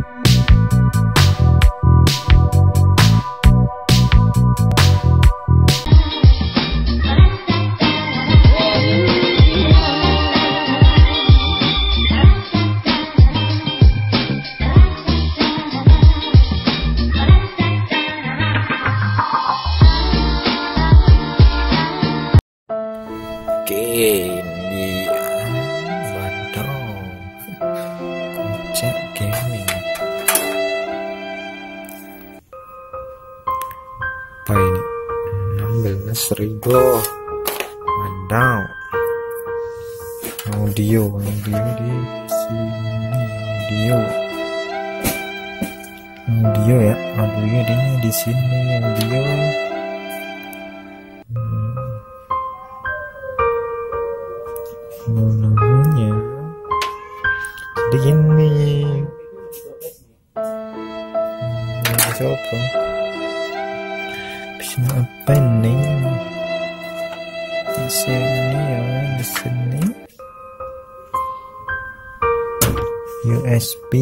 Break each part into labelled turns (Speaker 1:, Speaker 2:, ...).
Speaker 1: Ini waduh, kocak gaming. Apa ini? 16.000. Wadaw. Audio di sini. Audio ya, audio di sini audio. Namanya jadi gini, coba bisa apa nih di sini ya, di sini USB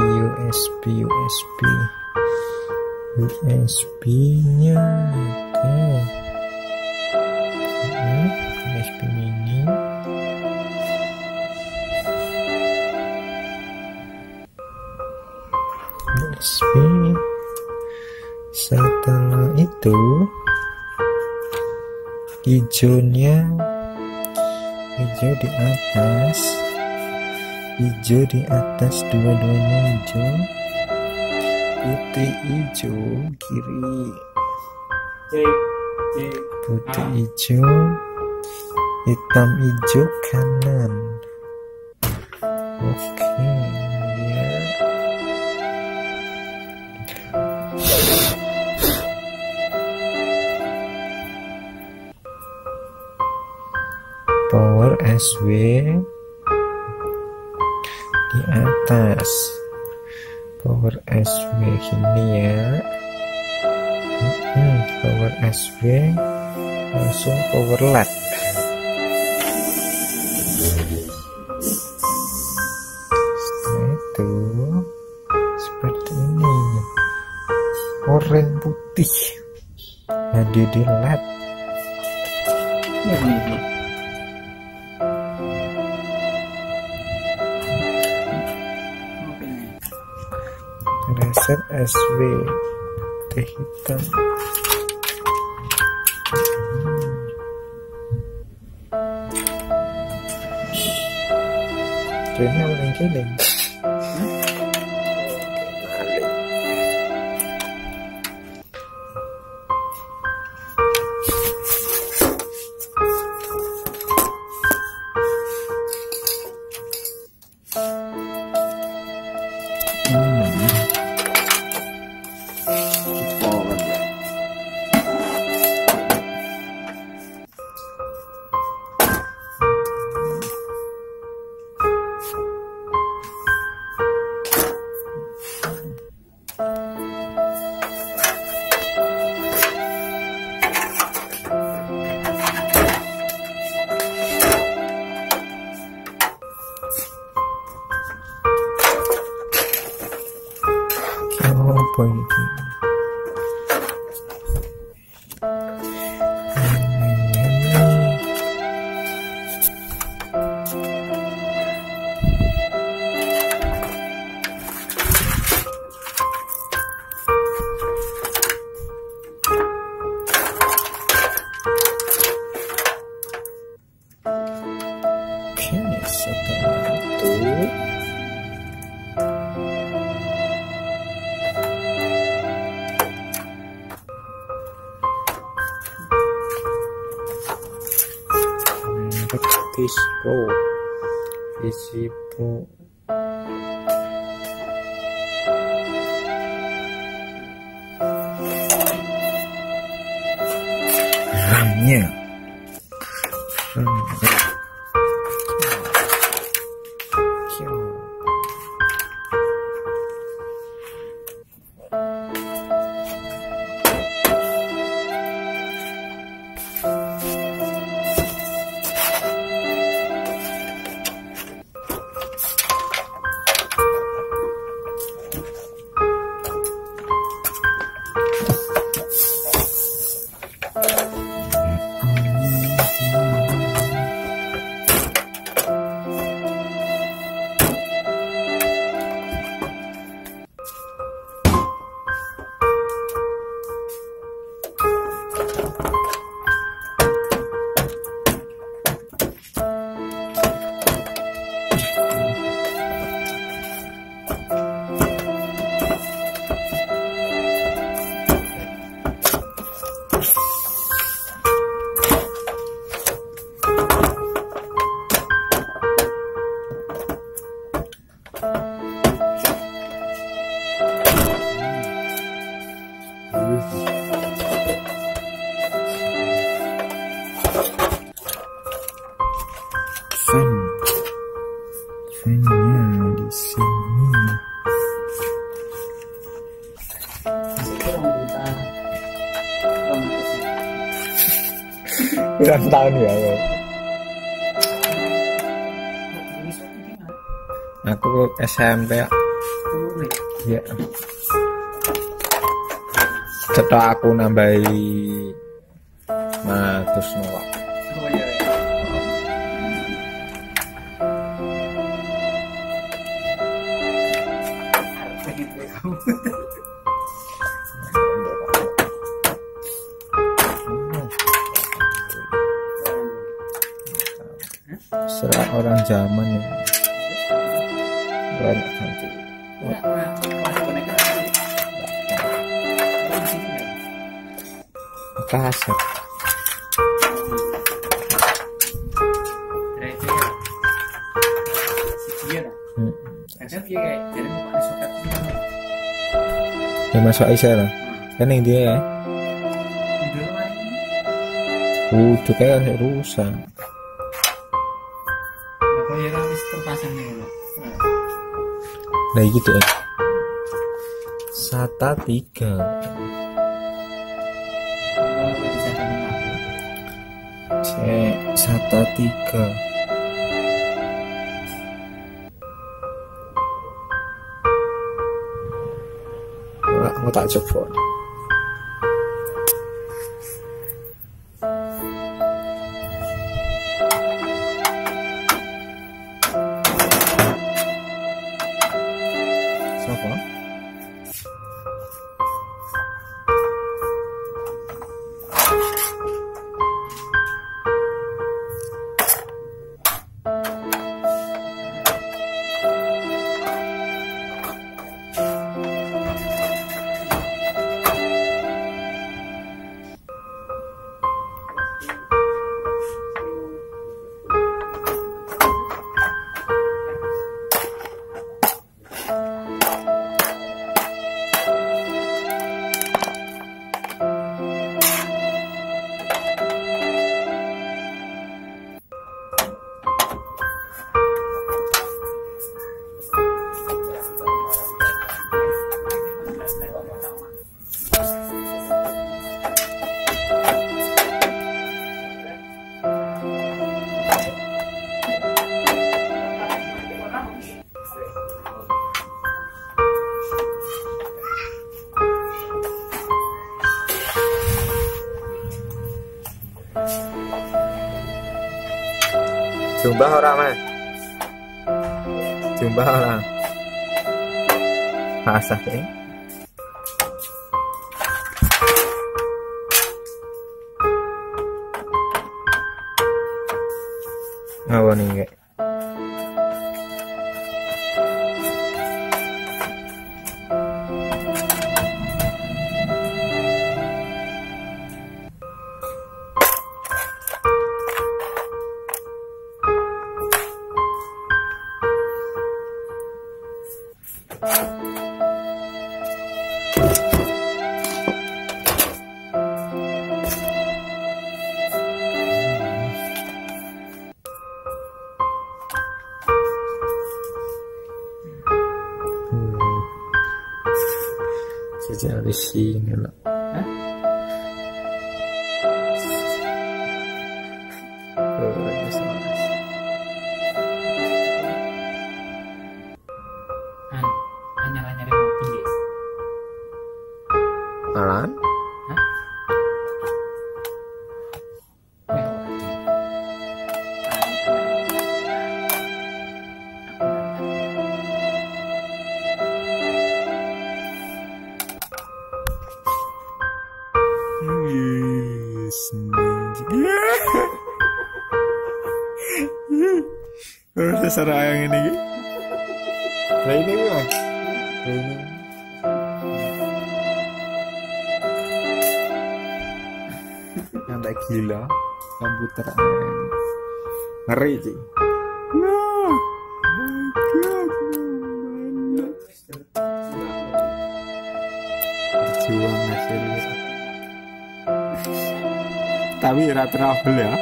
Speaker 1: nya itu USB mini. USB. Setelah itu hijau di atas dua-duanya hijau, putih hijau kiri, putih hijau, hitam hijau kanan. Oke, power SW di atas, power SW gini ya. Power SW langsung power LED. Setelah itu seperti ini, oranye putih hadir di LED. Reset SW teh hitam. Kayaknya orang keling. Apa itu? Oke, setelah itu Visipro RAM-nya Pirang tahun ya. Aku SMP ya. Iya. Cetok aku nambahi terus nolak.
Speaker 2: Oh iya.
Speaker 1: Serah orang zaman ya. Banyak nanti. Kaset. Ya masuk Aisyah lah. Kan yang dia ya. Udah kayak rusak. Nah gitu ya. Sata 3. Sata 3. Aku tak coba. Siapa? Jumlah orang mah. Jumlah orang. Masak ya. Apa nih kayak? Sejak di sini lah. Alan? Dasar ayang ini. Nah ini mah. Yang tak gila komputer ini. Ngeri sih. Berjuang hasilnya. Tapi rata-rata ya.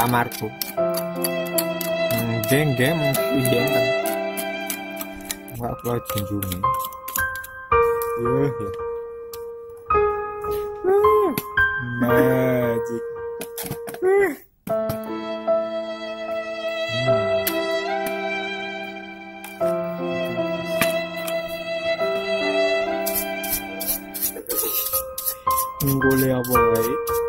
Speaker 2: kamarku. Geng-geng iya kan. Enggak perlu junjungi. Ya. Magic. Boleh apa baik?